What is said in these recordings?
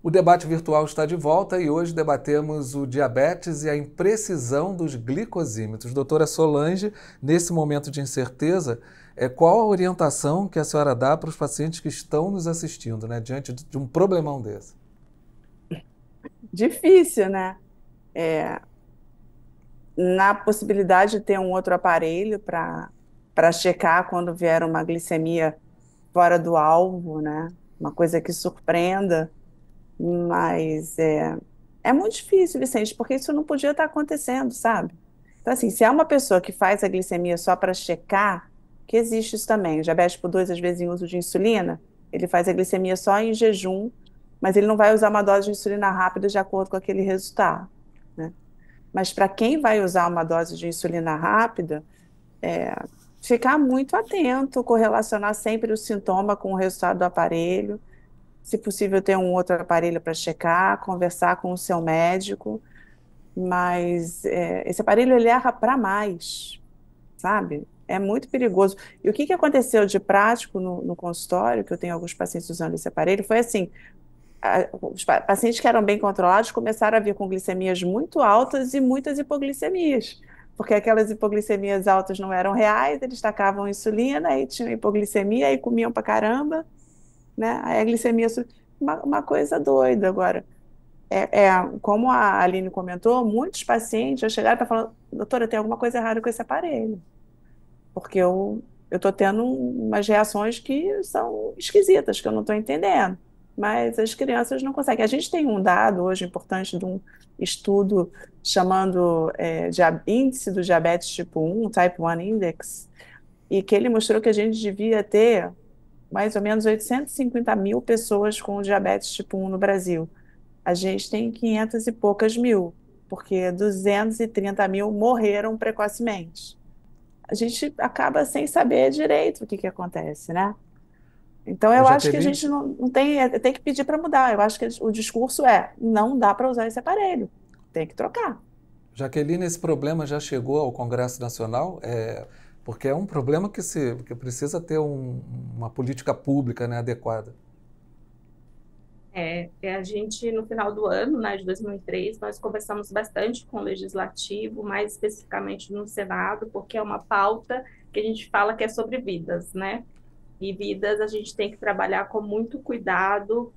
O debate virtual está de volta e hoje debatemos o diabetes e a imprecisão dos glicosímetros. Doutora Solange, nesse momento de incerteza, qual a orientação que a senhora dá para os pacientes que estão nos assistindo, né, diante de um problemão desse? Difícil, né? Na possibilidade de ter um outro aparelho para checar quando vier uma glicemia fora do alvo, né? Uma coisa que surpreenda, mas é muito difícil, Vicente, porque isso não podia estar acontecendo, sabe? Então, assim, se é uma pessoa que faz a glicemia só para checar, que existe isso também, o diabetes tipo 2, às vezes, em uso de insulina, ele faz a glicemia só em jejum, mas ele não vai usar uma dose de insulina rápida de acordo com aquele resultado, né? Mas para quem vai usar uma dose de insulina rápida, ficar muito atento, correlacionar sempre o sintoma com o resultado do aparelho, se possível ter um outro aparelho para checar, conversar com o seu médico, mas esse aparelho ele erra para mais, sabe? É muito perigoso. E o que aconteceu de prático no consultório, que eu tenho alguns pacientes usando esse aparelho, foi assim, os pacientes que eram bem controlados começaram a vir com glicemias muito altas e muitas hipoglicemias, porque aquelas hipoglicemias altas não eram reais, eles tacavam insulina, aí tinham hipoglicemia, aí comiam pra caramba, né? Aí a glicemia, uma coisa doida. Agora, como a Aline comentou, muitos pacientes já chegaram para falar, doutora, tem alguma coisa errada com esse aparelho, porque eu estou tendo umas reações que são esquisitas, que eu não estou entendendo. Mas as crianças não conseguem. A gente tem um dado hoje importante de um estudo chamando Índice do Diabetes Tipo 1, Type 1 Index, e que ele mostrou que a gente devia ter mais ou menos 850 mil pessoas com diabetes tipo 1 no Brasil. A gente tem 500 e poucas mil, porque 230 mil morreram precocemente. A gente acaba sem saber direito o que acontece, né? Então, eu acho que a Jaqueline, gente não tem, tem que pedir para mudar. Eu acho que o discurso não dá para usar esse aparelho, tem que trocar. Jaqueline, esse problema já chegou ao Congresso Nacional? Porque é um problema que precisa ter uma política pública, né, adequada. A gente, no final do ano, né, de 2003, nós conversamos bastante com o Legislativo, mais especificamente no Senado, porque é uma pauta que a gente fala que é sobre vidas, né? E vidas a gente tem que trabalhar com muito cuidado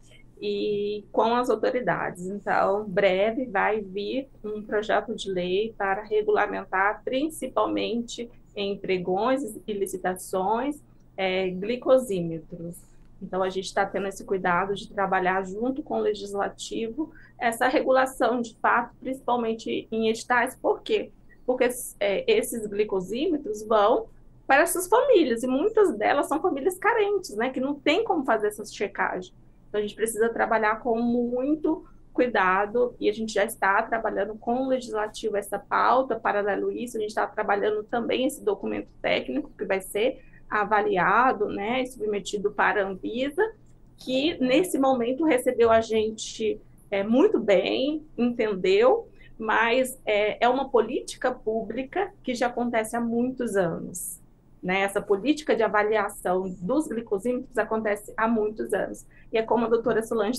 e com as autoridades. Então, breve vai vir um projeto de lei para regulamentar, principalmente em pregões e licitações, glicosímetros. Então, a gente está tendo esse cuidado de trabalhar junto com o legislativo essa regulação de fato, principalmente em editais. Por quê? Porque esses glicosímetros vão para essas famílias, e muitas delas são famílias carentes, né, que não tem como fazer essas checagens. Então, a gente precisa trabalhar com muito cuidado, e a gente já está trabalhando com o legislativo essa pauta. Paralelo a isso, a gente está trabalhando também esse documento técnico que vai ser avaliado, né, e submetido para a Anvisa, que nesse momento recebeu a gente muito bem, entendeu, mas é uma política pública que já acontece há muitos anos. Né? Essa política de avaliação dos glicosímetros acontece há muitos anos. E é como a doutora Solange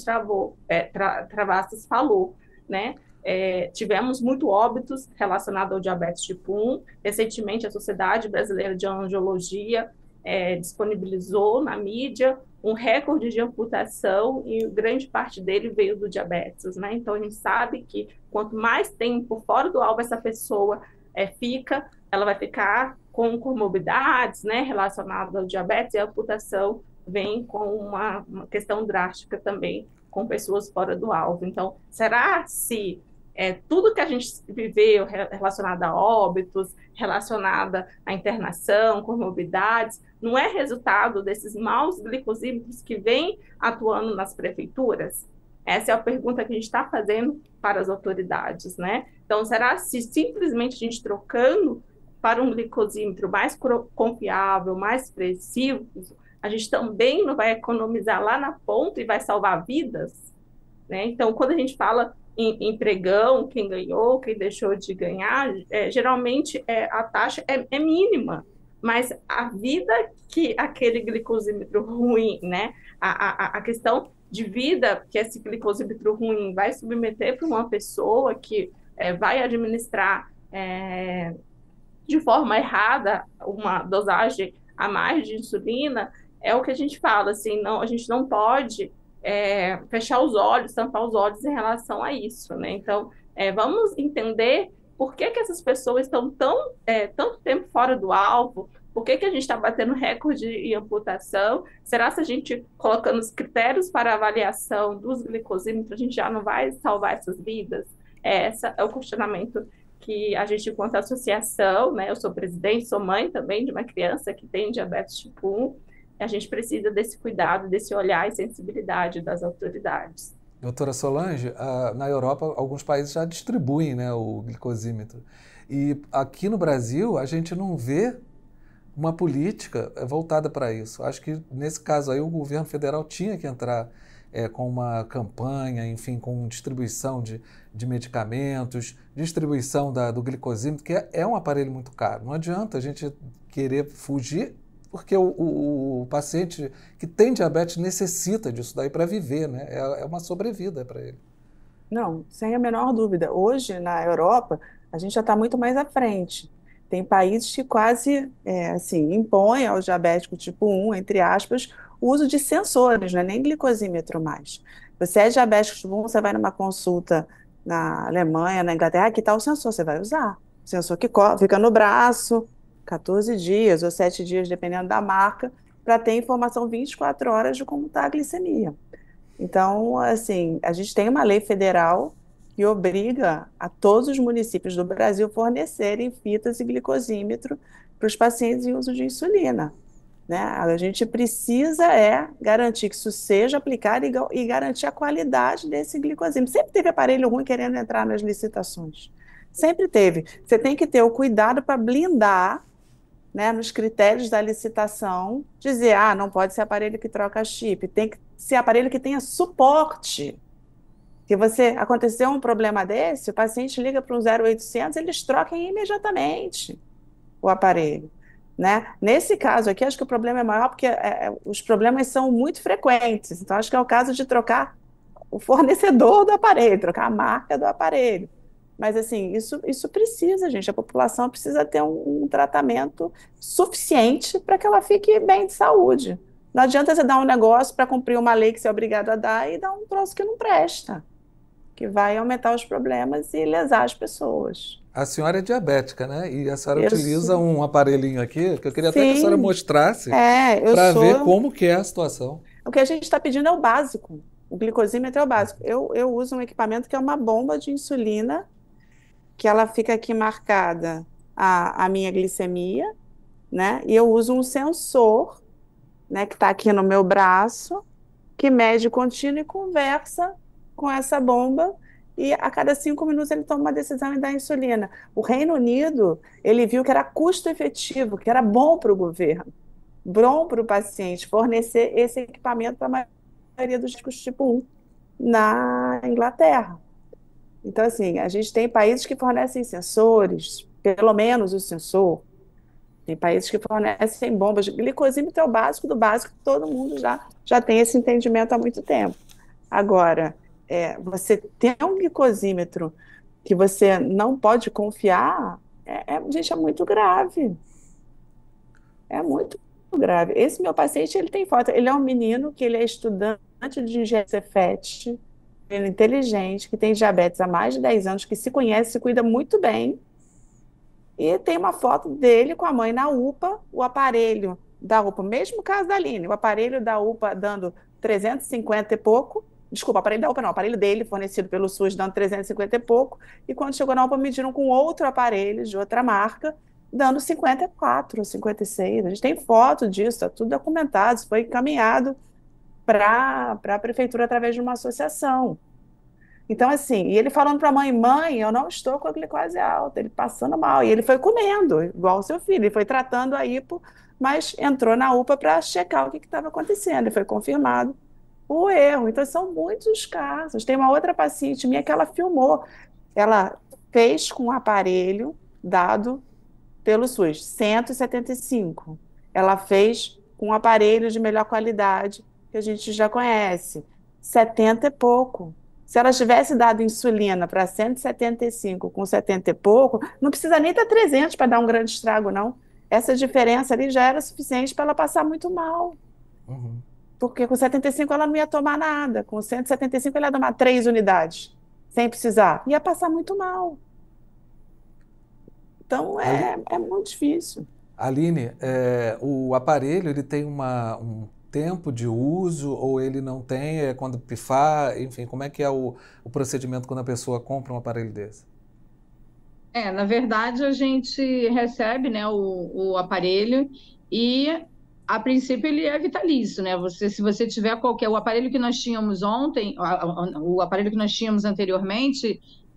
Travassos falou, né? Tivemos muito óbitos relacionados ao diabetes tipo 1. Recentemente, a Sociedade Brasileira de Angiologia disponibilizou na mídia um recorde de amputação, e grande parte dele veio do diabetes, né? Então, a gente sabe que quanto mais tempo fora do alvo essa pessoa fica, ela vai ficar com comorbidades, né, relacionadas ao diabetes, e a amputação vem com uma questão drástica também com pessoas fora do alvo. Então, será se tudo que a gente viveu relacionado a óbitos, relacionada à internação, comorbidades, não é resultado desses maus glicosímetros que vêm atuando nas prefeituras? Essa é a pergunta que a gente está fazendo para as autoridades, né? Então, será se simplesmente a gente trocando para um glicosímetro mais confiável, mais preciso, a gente também não vai economizar lá na ponta e vai salvar vidas? Né? Então, quando a gente fala em pregão, quem ganhou, quem deixou de ganhar, geralmente a taxa é mínima, mas a vida que aquele glicosímetro ruim, né? A questão de vida que esse glicosímetro ruim vai submeter para uma pessoa que vai administrar de forma errada uma dosagem a mais de insulina, é o que a gente fala, assim, não, a gente não pode fechar os olhos, tampar os olhos em relação a isso, né? Então, vamos entender por que essas pessoas estão tanto tempo fora do alvo, por que a gente está batendo recorde em amputação? Será que a gente, colocando os critérios para avaliação dos glicosímetros, a gente já não vai salvar essas vidas? Esse é o questionamento que a gente, enquanto associação, né, eu sou presidente, sou mãe também de uma criança que tem diabetes tipo 1, a gente precisa desse cuidado, desse olhar e sensibilidade das autoridades. Doutora Solange, na Europa, alguns países já distribuem, né, o glicosímetro. E aqui no Brasil, a gente não vê uma política voltada para isso. Acho que, nesse caso aí, o governo federal tinha que entrar com uma campanha, enfim, com distribuição de medicamentos, distribuição do glicosímetro, que é um aparelho muito caro. Não adianta a gente querer fugir, porque o paciente que tem diabetes necessita disso daí para viver, né? É uma sobrevida para ele. Não, sem a menor dúvida. Hoje, na Europa, a gente já está muito mais à frente. Tem países que quase, assim, impõem ao diabético tipo 1, entre aspas, o uso de sensores, não é nem glicosímetro mais. Você é diabético tipo 1, você vai numa consulta na Alemanha, na Inglaterra, que tal o sensor? Você vai usar. O sensor que fica no braço, 14 dias ou 7 dias, dependendo da marca, para ter informação 24 horas de como está a glicemia. Então, assim, a gente tem uma lei federal que obriga a todos os municípios do Brasil fornecerem fitas e glicosímetro para os pacientes em uso de insulina, né? A gente precisa garantir que isso seja aplicado e garantir a qualidade desse glicosímetro. Sempre teve aparelho ruim querendo entrar nas licitações. Sempre teve. Você tem que ter o cuidado para blindar, né, nos critérios da licitação, dizer, não pode ser aparelho que troca chip, tem que ser aparelho que tenha suporte. Se aconteceu um problema desse, o paciente liga para um 0800, eles trocam imediatamente o aparelho, né? Nesse caso aqui, acho que o problema é maior porque os problemas são muito frequentes, então acho que é o caso de trocar o fornecedor do aparelho, trocar a marca do aparelho. Mas, assim, isso precisa, gente. A população precisa ter um tratamento suficiente para que ela fique bem de saúde. Não adianta você dar um negócio para cumprir uma lei que você é obrigado a dar e dar um troço que não presta, que vai aumentar os problemas e lesar as pessoas. A senhora é diabética, né? E a senhora utiliza um aparelhinho aqui, que eu queria até que a senhora mostrasse, para ver como que é a situação. O que a gente está pedindo é o básico. O glicosímetro é o básico. Eu uso um equipamento que é uma bomba de insulina, que ela fica aqui marcada a minha glicemia, né? E eu uso um sensor, né, que está aqui no meu braço, que mede contínuo e conversa com essa bomba, e a cada 5 minutos ele toma uma decisão e dá insulina. O Reino Unido, ele viu que era custo efetivo, que era bom para o governo, bom para o paciente, fornecer esse equipamento para a maioria dos tipo 1 na Inglaterra. Então, assim, a gente tem países que fornecem sensores, pelo menos o sensor. Tem países que fornecem bombas. Glicosímetro é o básico do básico, todo mundo já tem esse entendimento há muito tempo. Agora, você ter um glicosímetro que você não pode confiar, gente, é muito grave. É muito grave. Esse meu paciente, ele tem foto. Ele é um menino que ele é estudante de engenharia Cefet, ele é inteligente, que tem diabetes há mais de 10 anos, que se conhece, se cuida muito bem. E tem uma foto dele com a mãe na UPA, o aparelho da UPA, mesmo caso da Aline, o aparelho da UPA dando 350 e pouco, desculpa, aparelho da UPA não, o aparelho dele fornecido pelo SUS dando 350 e pouco, e quando chegou na UPA mediram com outro aparelho de outra marca, dando 54, 56. A gente tem foto disso, está tudo documentado, isso foi encaminhado para a prefeitura através de uma associação. Então, assim, e ele falando para a mãe, eu não estou com a glicose alta, ele passando mal, e ele foi comendo, igual o seu filho, ele foi tratando a hipo, mas entrou na UPA para checar o que estava acontecendo, e foi confirmado o erro. Então, são muitos casos. Tem uma outra paciente minha que ela filmou, ela fez com um aparelho dado pelo SUS, 175. Ela fez com um aparelho de melhor qualidade, que a gente já conhece, 70 e pouco. Se ela tivesse dado insulina para 175 com 70 e pouco, não precisa nem dar 300 para dar um grande estrago, não. Essa diferença ali já era suficiente para ela passar muito mal. Uhum. Porque com 75 ela não ia tomar nada. Com 175 ela ia tomar 3 unidades, sem precisar. Ia passar muito mal. Então Ali- é muito difícil. Aline, o aparelho ele tem um tempo de uso ou ele não tem? É quando pifar? Enfim, como é que é o procedimento quando a pessoa compra um aparelho desse? Na verdade, a gente recebe, né, o aparelho e, a princípio, ele é vitalício, né? Se você tiver o aparelho que nós tínhamos ontem, o aparelho que nós tínhamos anteriormente,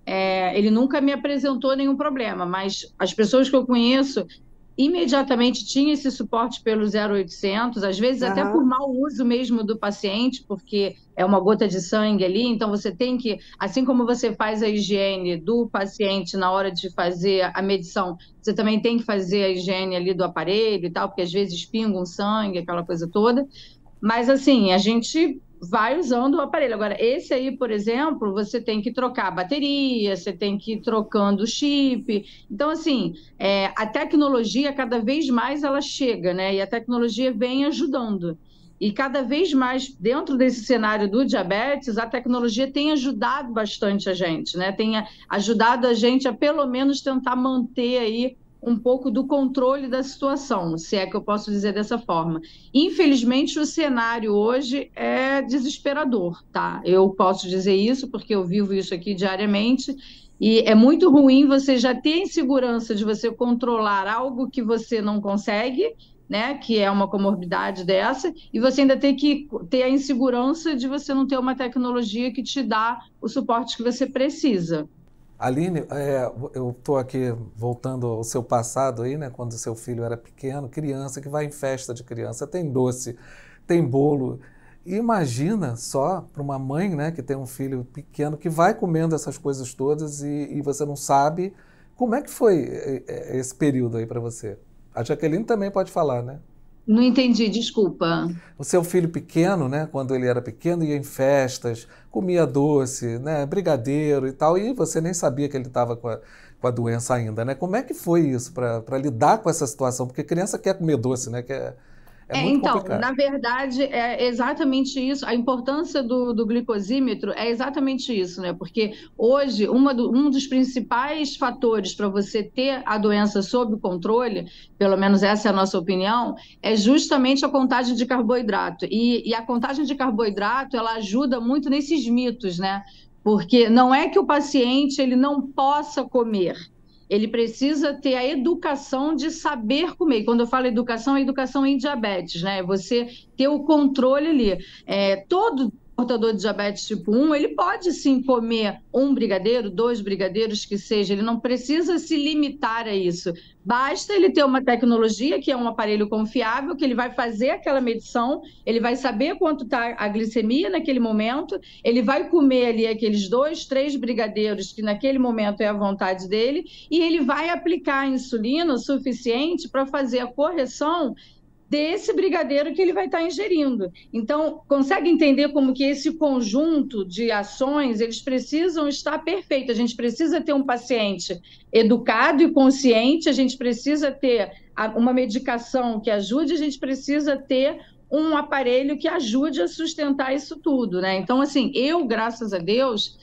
ele nunca me apresentou nenhum problema, mas as pessoas que eu conheço imediatamente tinha esse suporte pelo 0800, às vezes até por Aham. mau uso mesmo do paciente, porque é uma gota de sangue ali, então você tem que, assim como você faz a higiene do paciente na hora de fazer a medição, você também tem que fazer a higiene ali do aparelho e tal, porque às vezes pinga um sangue, aquela coisa toda. Mas assim, a gente vai usando o aparelho. Agora, esse aí, por exemplo, você tem que trocar a bateria, você tem que ir trocando o chip. Então, assim, a tecnologia, cada vez mais ela chega, né? E a tecnologia vem ajudando. E cada vez mais, dentro desse cenário do diabetes, a tecnologia tem ajudado bastante a gente, né? Tem ajudado a gente a, pelo menos, tentar manter aí um pouco do controle da situação, se é que eu posso dizer dessa forma. Infelizmente, o cenário hoje é desesperador, tá? Eu posso dizer isso porque eu vivo isso aqui diariamente e é muito ruim você já ter a insegurança de você controlar algo que você não consegue, né? Que é uma comorbidade dessa, e você ainda tem que ter a insegurança de você não ter uma tecnologia que te dá o suporte que você precisa. Aline, eu estou aqui voltando ao seu passado aí, né? Quando seu filho era pequeno, criança que vai em festa de criança, tem doce, tem bolo. E imagina só para uma mãe, né, que tem um filho pequeno que vai comendo essas coisas todas e você não sabe como é que foi esse período aí para você. A Jaqueline também pode falar, né? Não entendi, desculpa. O seu filho pequeno, né, quando ele era pequeno, ia em festas, comia doce, né, brigadeiro e tal, e você nem sabia que ele estava com a doença ainda, né? Como é que foi isso para lidar com essa situação? Porque criança quer comer doce, né? É muito Então, complicado. na verdade, é exatamente isso. A importância do glicosímetro é exatamente isso, né? Porque hoje, um dos principais fatores para você ter a doença sob controle, pelo menos essa é a nossa opinião, é justamente a contagem de carboidrato. E a contagem de carboidrato, ela ajuda muito nesses mitos, né? Porque não é que o paciente ele não possa comer. Ele precisa ter a educação de saber comer. E quando eu falo educação, é educação em diabetes, né? Você ter o controle ali. Todo portador de diabetes tipo 1, ele pode sim comer um brigadeiro, 2 brigadeiros que seja, ele não precisa se limitar a isso. Basta ele ter uma tecnologia, que é um aparelho confiável, que ele vai fazer aquela medição, ele vai saber quanto está a glicemia naquele momento, ele vai comer ali aqueles 2, 3 brigadeiros, que naquele momento é a vontade dele, e ele vai aplicar a insulina suficiente para fazer a correção desse brigadeiro que ele vai estar ingerindo. Então, consegue entender como que esse conjunto de ações, eles precisam estar perfeitos. A gente precisa ter um paciente educado e consciente, a gente precisa ter uma medicação que ajude, a gente precisa ter um aparelho que ajude a sustentar isso tudo, né? Então, assim, graças a Deus,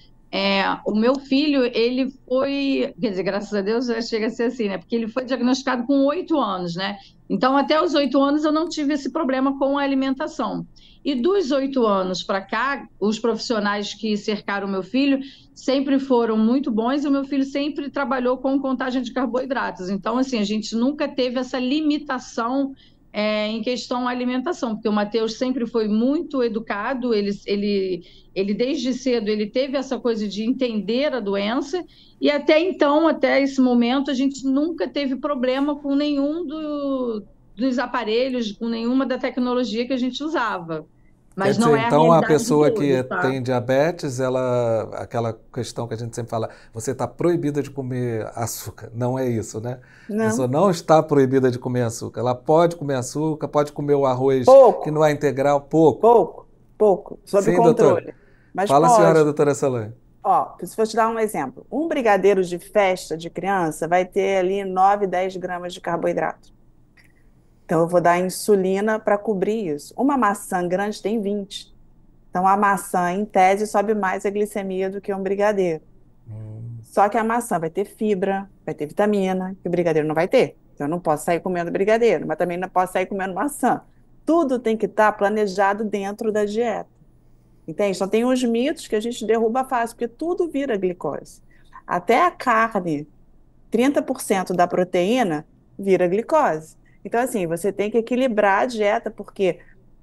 o meu filho, ele foi, quer dizer, graças a Deus, já chega a ser assim, né? Porque ele foi diagnosticado com 8 anos, né? Então, até os 8 anos eu não tive esse problema com a alimentação. E dos 8 anos para cá, os profissionais que cercaram o meu filho sempre foram muito bons e o meu filho sempre trabalhou com contagem de carboidratos. Então, assim, a gente nunca teve essa limitação em questão à alimentação, porque o Matheus sempre foi muito educado, ele desde cedo ele teve essa coisa de entender a doença e até então, até esse momento, a gente nunca teve problema com nenhum dos aparelhos, com nenhuma da tecnologia que a gente usava. Quer Mas não dizer, é a então a realidade de pessoa todos, que tá? tem diabetes, aquela questão que a gente sempre fala, você está proibida de comer açúcar. Não é isso, né? A pessoa Não. não está proibida de comer açúcar. Ela pode comer açúcar, pode comer o arroz que Pouco, não é integral, pouco. pouco, pouco, sob Sim, doutora. controle. Mas Fala, senhora pode. doutora Solange. Ó, se eu te dar um exemplo, um brigadeiro de festa de criança vai ter ali 9, 10 gramas de carboidrato. Então, eu vou dar insulina para cobrir isso. Uma maçã grande tem 20. Então, a maçã, em tese, sobe mais a glicemia do que um brigadeiro. Só que a maçã vai ter fibra, vai ter vitamina, que o brigadeiro não vai ter. Então, eu não posso sair comendo brigadeiro, mas também não posso sair comendo maçã. Tudo tem que estar planejado dentro da dieta. Entende? Então, tem uns mitos que a gente derruba fácil, porque tudo vira glicose. Até a carne, 30% da proteína vira glicose. Então, assim, você tem que equilibrar a dieta, porque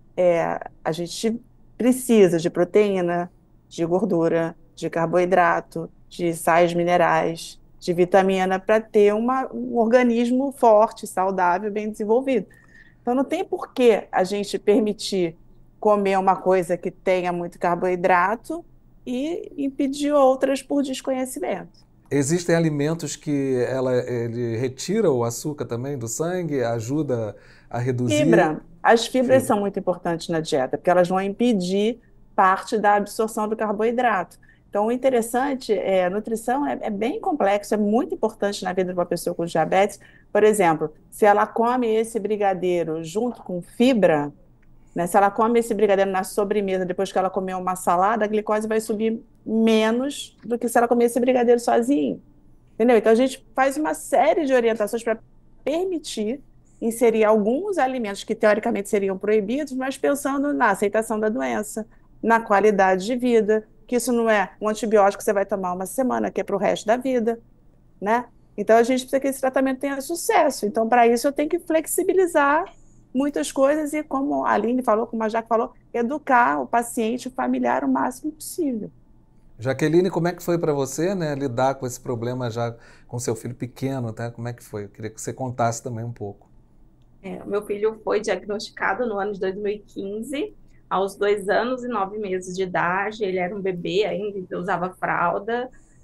a gente precisa de proteína, de gordura, de carboidrato, de sais minerais, de vitamina para ter um organismo forte, saudável, bem desenvolvido. Então, não tem por que a gente permitir comer uma coisa que tenha muito carboidrato e impedir outras por desconhecimento. Existem alimentos que ele retira o açúcar também do sangue, ajuda a reduzir? Fibra. As fibras são muito importantes na dieta, porque elas vão impedir parte da absorção do carboidrato. Então, o interessante a nutrição é bem complexo, é muito importante na vida de uma pessoa com diabetes. Por exemplo, se ela come esse brigadeiro junto com fibra, né, se ela come esse brigadeiro na sobremesa, depois que ela comeu uma salada, a glicose vai subir menos do que se ela comer esse brigadeiro sozinho. Entendeu? Então, a gente faz uma série de orientações para permitir inserir alguns alimentos que teoricamente seriam proibidos, mas pensando na aceitação da doença, na qualidade de vida, que isso não é um antibiótico que você vai tomar uma semana, que é para o resto da vida, né? Então, a gente precisa que esse tratamento tenha sucesso. Então, para isso, eu tenho que flexibilizar muitas coisas e, como a Aline falou, como a Jaque falou, educar o paciente, o familiar, o máximo possível. Jaqueline, como é que foi para você, né, lidar com esse problema já com seu filho pequeno, tá? Como é que foi? Eu queria que você contasse também um pouco. O meu filho foi diagnosticado no ano de 2015, aos 2 anos e 9 meses de idade. Ele era um bebê ainda, usava fralda,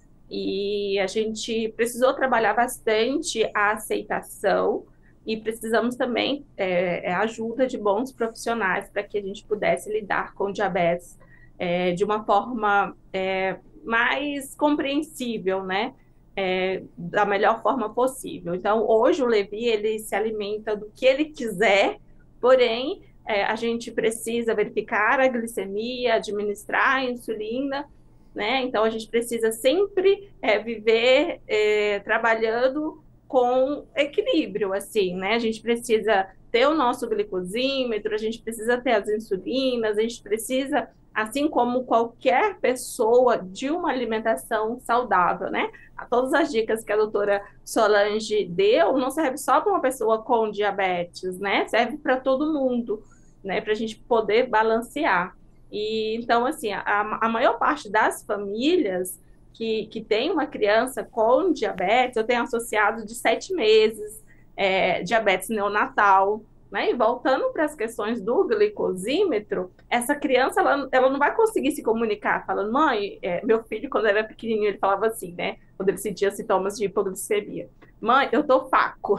e a gente precisou trabalhar bastante a aceitação e precisamos também ajuda de bons profissionais para que a gente pudesse lidar com diabetes de uma forma mais compreensível, né? Da melhor forma possível. Então, hoje o Levi, ele se alimenta do que ele quiser, porém, a gente precisa verificar a glicemia, administrar a insulina, né? Então, a gente precisa sempre viver trabalhando com equilíbrio, assim, né? A gente precisa ter o nosso glicosímetro, a gente precisa ter as insulinas, a gente precisa, assim como qualquer pessoa, de uma alimentação saudável, né? Todas as dicas que a doutora Solange deu não serve só para uma pessoa com diabetes, né? Serve para todo mundo, né? Para a gente poder balancear. E então, assim, a maior parte das famílias que tem uma criança com diabetes, eu tenho associado de 7 meses, diabetes neonatal, né? E voltando para as questões do glicosímetro, essa criança ela não vai conseguir se comunicar falando, mãe, meu filho, quando era pequenininho, ele falava assim, né? Quando ele sentia sintomas de hipoglicemia: mãe, eu tô faco,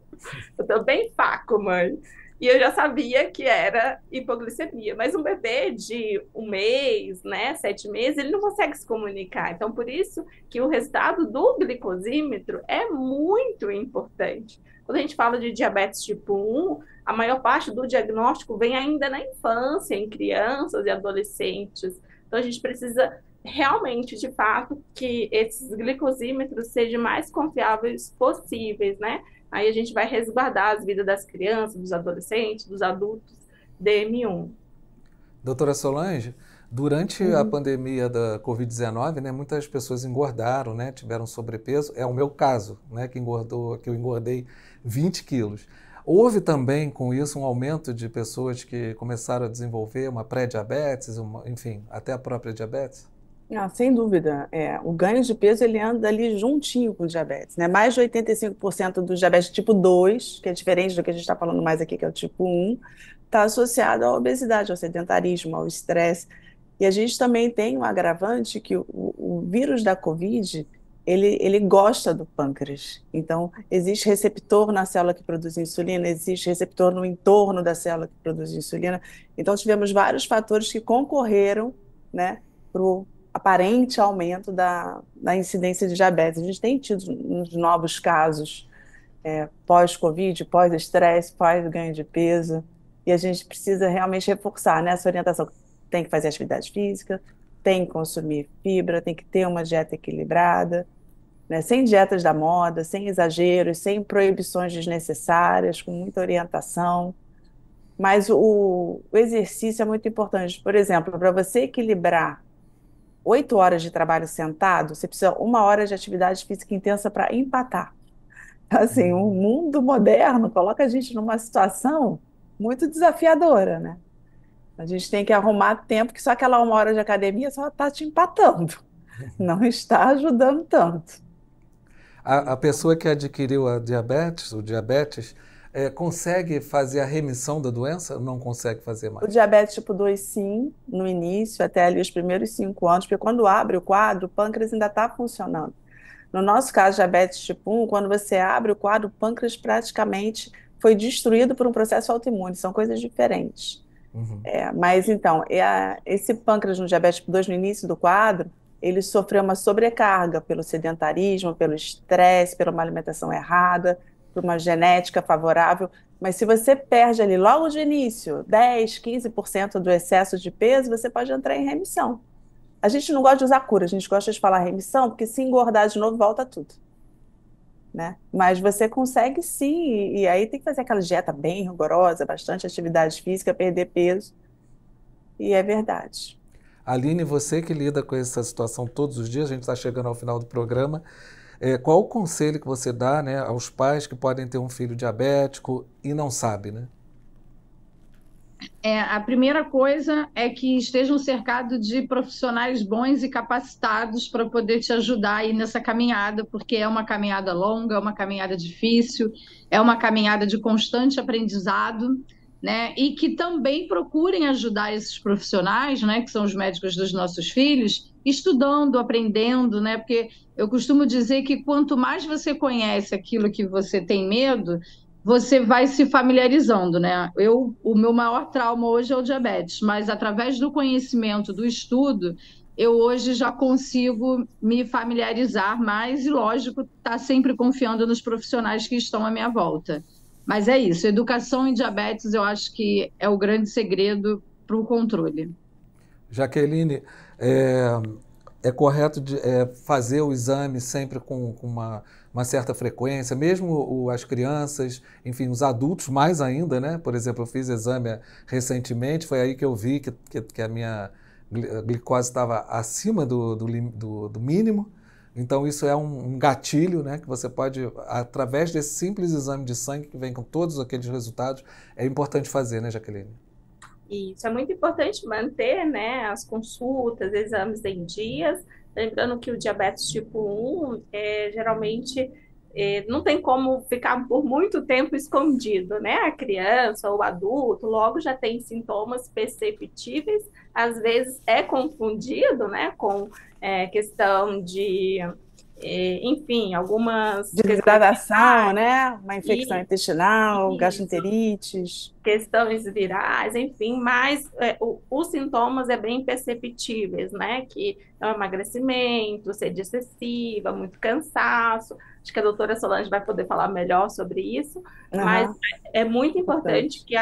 eu tô bem faco, mãe. E eu já sabia que era hipoglicemia, mas um bebê de 1 mês, né, 7 meses, ele não consegue se comunicar. Então, por isso que o resultado do glicosímetro é muito importante. Quando a gente fala de diabetes tipo 1, a maior parte do diagnóstico vem ainda na infância, em crianças e adolescentes. Então, a gente precisa realmente, de fato, que esses glicosímetros sejam mais confiáveis possíveis, né? Aí a gente vai resguardar as vidas das crianças, dos adolescentes, dos adultos DM1. Doutora Solange, durante a pandemia da Covid-19, né, muitas pessoas engordaram, né, tiveram sobrepeso. É o meu caso, né, que eu engordei 20 quilos. Houve também, com isso, um aumento de pessoas que começaram a desenvolver uma pré-diabetes, enfim, até a própria diabetes? Não, sem dúvida. O ganho de peso ele anda ali juntinho com o diabetes, né? Mais de 85% do diabetes tipo 2, que é diferente do que a gente está falando mais aqui, que é o tipo 1, está associado à obesidade, ao sedentarismo, ao estresse. E a gente também tem um agravante que o vírus da Covid, ele gosta do pâncreas. Então, existe receptor na célula que produz insulina, existe receptor no entorno da célula que produz insulina. Então, tivemos vários fatores que concorreram, né, para o aparente aumento da incidência de diabetes. A gente tem tido uns novos casos pós-Covid, pós-estresse, pós-ganho de peso, e a gente precisa realmente reforçar, né, essa orientação. Tem que fazer atividade física, tem que consumir fibra, tem que ter uma dieta equilibrada, né, sem dietas da moda, sem exageros, sem proibições desnecessárias, com muita orientação. Mas o exercício é muito importante. Por exemplo, para você equilibrar 8 horas de trabalho sentado, você precisa 1 hora de atividade física intensa para empatar. Assim, o mundo moderno coloca a gente numa situação muito desafiadora, né? A gente tem que arrumar tempo que só aquela 1 hora de academia só está te empatando, não está ajudando tanto. A pessoa que adquiriu o diabetes, consegue fazer a remissão da doença ou não consegue fazer mais? O diabetes tipo 2, sim, no início, até ali os primeiros 5 anos, porque quando abre o quadro, o pâncreas ainda está funcionando. No nosso caso, diabetes tipo 1, quando você abre o quadro, o pâncreas praticamente foi destruído por um processo autoimune, são coisas diferentes. Uhum. Mas então, esse pâncreas no diabetes tipo 2, no início do quadro, ele sofreu uma sobrecarga pelo sedentarismo, pelo estresse, pela uma alimentação errada, por uma genética favorável. Mas se você perde ali logo de início 10, 15% do excesso de peso, você pode entrar em remissão. A gente não gosta de usar cura, a gente gosta de falar remissão, porque se engordar de novo, volta tudo, né? Mas você consegue sim, e aí tem que fazer aquela dieta bem rigorosa, bastante atividade física, perder peso, e é verdade. Aline, você que lida com essa situação todos os dias, a gente está chegando ao final do programa, qual o conselho que você dá, né, aos pais que podem ter um filho diabético e não sabem, né? A primeira coisa é que estejam cercados de profissionais bons e capacitados para poder te ajudar aí nessa caminhada, porque é uma caminhada longa, é uma caminhada difícil, é uma caminhada de constante aprendizado, né? E que também procurem ajudar esses profissionais, né, que são os médicos dos nossos filhos, estudando, aprendendo, né? Porque eu costumo dizer que quanto mais você conhece aquilo que você tem medo, você vai se familiarizando, né? O meu maior trauma hoje é o diabetes, mas através do conhecimento, do estudo, eu hoje já consigo me familiarizar mais e, lógico, estar sempre confiando nos profissionais que estão à minha volta. Mas é isso, educação em diabetes eu acho que é o grande segredo para o controle. Jaqueline, é correto fazer o exame sempre com uma certa frequência, mesmo as crianças, enfim, os adultos mais ainda, né? Por exemplo, eu fiz exame recentemente, foi aí que eu vi que a minha glicose estava acima do mínimo. Então, isso é um gatilho, né, que você pode, através desse simples exame de sangue que vem com todos aqueles resultados, é importante fazer, né, Jaqueline? Isso é muito importante manter, né, as consultas, exames em dias. Lembrando que o diabetes tipo 1, geralmente, não tem como ficar por muito tempo escondido, né? A criança ou o adulto logo já tem sintomas perceptíveis, às vezes é confundido, né, com questão de, enfim, algumas... Desidratação, né? Uma infecção intestinal, gastroenterites. Questões virais, enfim, mas os sintomas é bem perceptíveis, né? Que é o emagrecimento, sede excessiva, muito cansaço. Acho que a doutora Solange vai poder falar melhor sobre isso, mas é muito importante que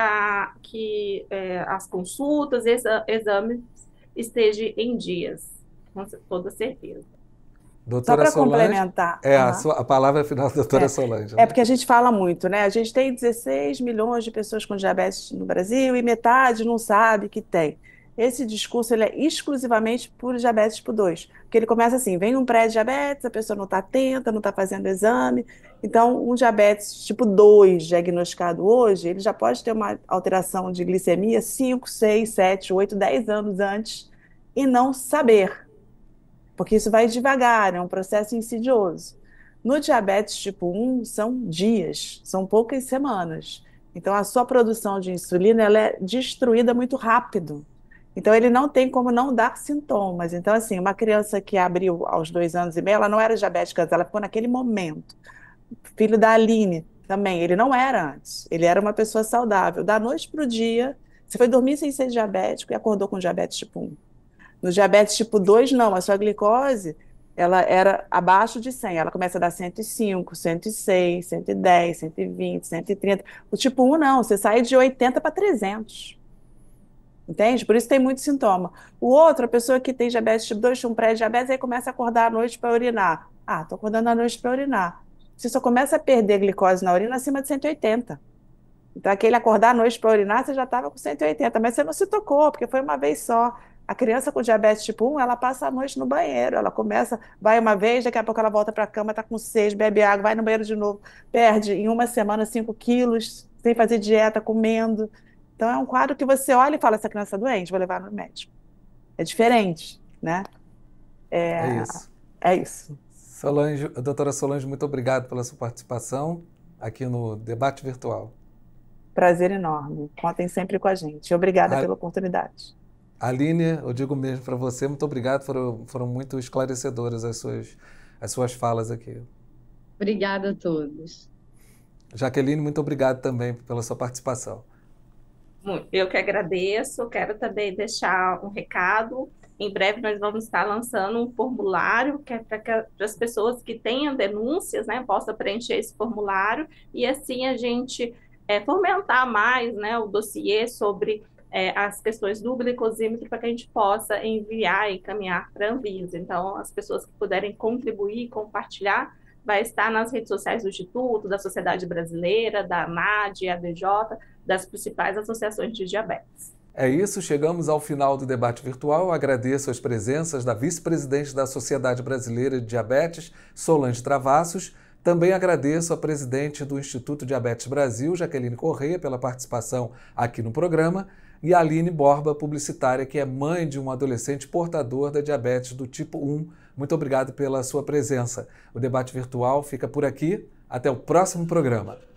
as consultas, exames estejam em dias, com toda certeza. Doutora Só para complementar. A palavra final da doutora Solange. Né? Porque a gente fala muito, né? A gente tem 16 milhões de pessoas com diabetes no Brasil e metade não sabe que tem. Esse discurso ele é exclusivamente por diabetes tipo 2. Porque ele começa assim, vem um pré-diabetes, a pessoa não está atenta, não está fazendo exame. Então, um diabetes tipo 2 diagnosticado hoje, ele já pode ter uma alteração de glicemia 5, 6, 7, 8, 10 anos antes e não saber. Porque isso vai devagar, é um processo insidioso. No diabetes tipo 1, são dias, são poucas semanas. Então, a sua produção de insulina ela é destruída muito rápido. Então, ele não tem como não dar sintomas. Então, assim, uma criança que abriu aos 2 anos e meio, ela não era diabética antes, ela ficou naquele momento. Filho da Aline também, ele não era antes. Ele era uma pessoa saudável. Da noite para o dia, você foi dormir sem ser diabético e acordou com diabetes tipo 1. No diabetes tipo 2, não. A sua glicose, ela era abaixo de 100. Ela começa a dar 105, 106, 110, 120, 130. O tipo 1, não. Você sai de 80 para 300. Entende? Por isso tem muito sintoma. O outro, a pessoa que tem diabetes tipo 2, um pré-diabetes, aí começa a acordar à noite para urinar. Ah, tô acordando à noite para urinar. Você só começa a perder glicose na urina acima de 180. Então, aquele acordar à noite para urinar, você já estava com 180, mas você não se tocou, porque foi uma vez só. A criança com diabetes tipo 1, ela passa a noite no banheiro. Ela começa, vai uma vez, daqui a pouco ela volta para a cama, está com 6, bebe água, vai no banheiro de novo, perde em uma semana 5 quilos, sem fazer dieta, comendo. Então, é um quadro que você olha e fala, essa criança é doente, vou levar no médico. É diferente, né? É É, isso. é isso. Solange, doutora Solange, muito obrigado pela sua participação aqui no debate virtual. Prazer enorme. Contem sempre com a gente. Obrigada pela oportunidade. Aline, eu digo mesmo para você, muito obrigado, foram muito esclarecedoras as suas falas aqui. Obrigada a todos. Jaqueline, muito obrigado também pela sua participação. Eu que agradeço, quero também deixar um recado. Em breve nós vamos estar lançando um formulário que é para as pessoas que tenham denúncias, né, possam preencher esse formulário e assim a gente fomentar mais, né, o dossiê sobre as questões do glicosímetro para que a gente possa enviar e encaminhar para a Anvisa. Então, as pessoas que puderem contribuir, compartilhar, vai estar nas redes sociais do Instituto, da Sociedade Brasileira, da ANAD, ABJ, das principais associações de diabetes. É isso, chegamos ao final do debate virtual. Agradeço as presenças da vice-presidente da Sociedade Brasileira de Diabetes, Solange Travassos. Também agradeço a presidente do Instituto Diabetes Brasil, Jaqueline Correia, pela participação aqui no programa, e a Aline Borba, publicitária, que é mãe de um adolescente portador da diabetes do tipo 1. Muito obrigado pela sua presença. O debate virtual fica por aqui. Até o próximo programa.